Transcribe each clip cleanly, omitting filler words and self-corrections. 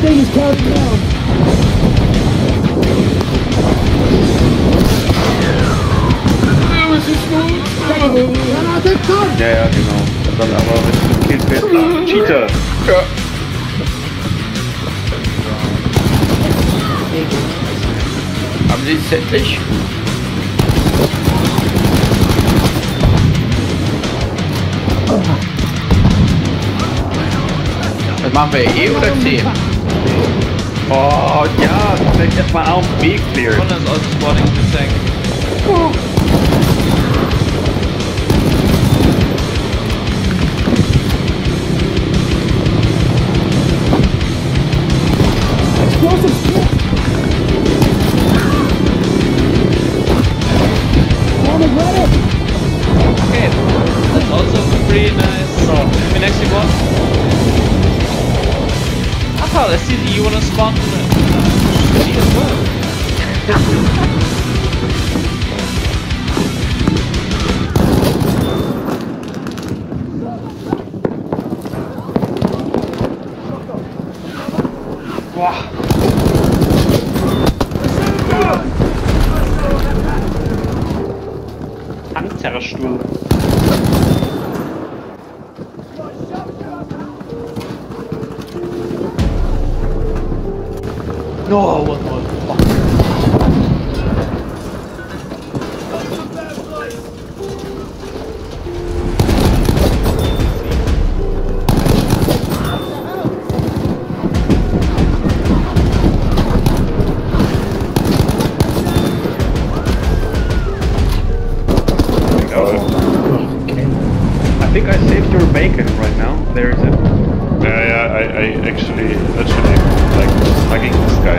thing is counting down. Ja, ja, genau. Und dann aber mit Killfest. Cheater! Ja. Haben Sie es endlich? Was machen wir, E oder C? Oh ja, vielleicht erstmal A und B clear. One is also spawning the tank. Explosive shit! Okay, that's also pretty nice. The next one. Aha, I see that you wanna spawn me as well. Wow. Panzerstuhl. No, one more. I think I saved your bacon right now. There is it. Yeah, I actually like hugging this guy.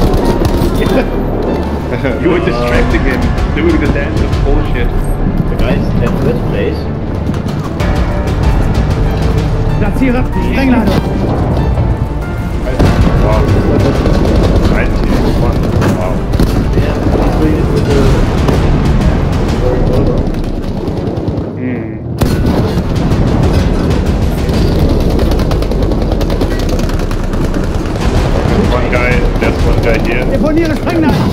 You were distracting him, doing the dance of bullshit. The guys at this place. Platziere Sprengladung! Wow. 91. Wow. Yeah, please with the There's one guy here. Deponiere Sprengladung!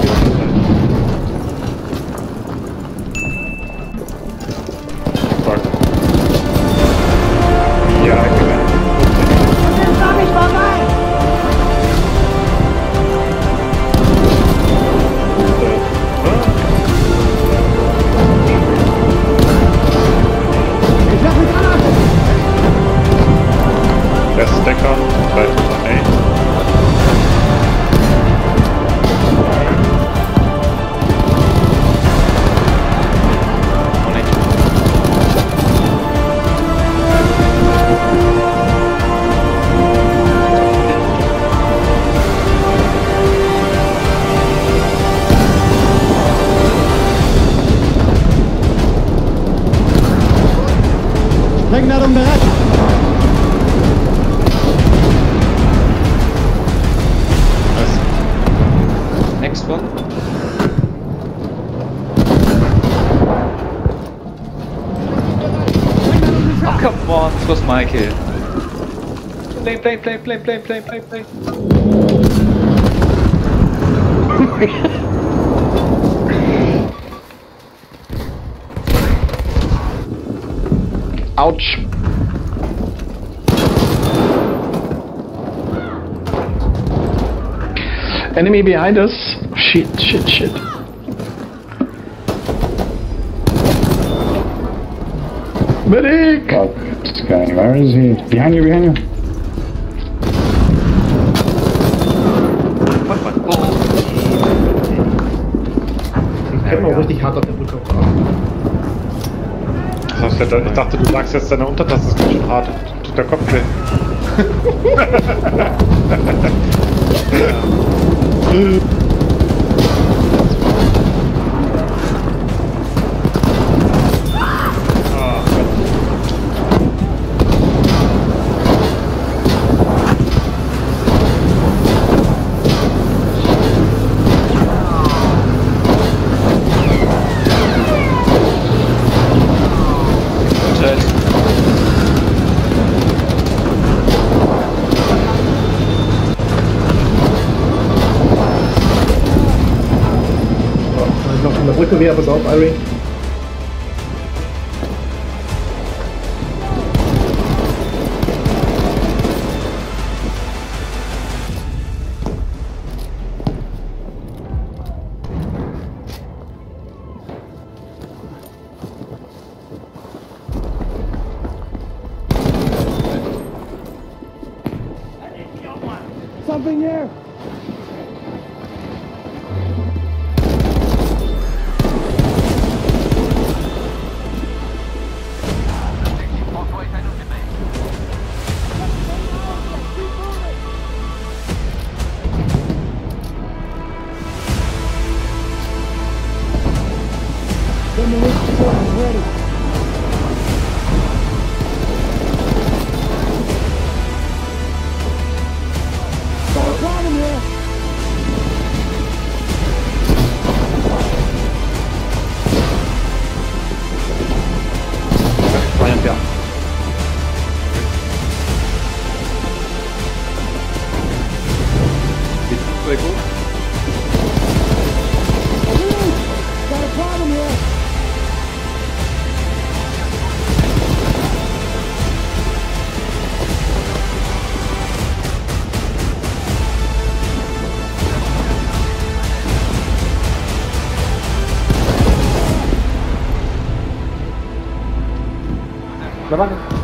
Fuck. Ja, genau. There's a Decker, try to grenade. Sprengladung bereit! Next one. Oh, come on, this was my kill. Play. Ouch. Enemy behind us. Shit. Medic! Oh, this guy, where is he? Behind you. Ich kann mal richtig hart auf den Rücken fahren. Ich dachte, du sagst jetzt, deine Untertasse ist ganz schön hart und tut der Kopf weh. Brücke wieder, pass auf, Irene. Something here. Demolition is ready. Got a problem here. Rien à faire. Les trucs sur la gauche. Got a problem here. Na warte.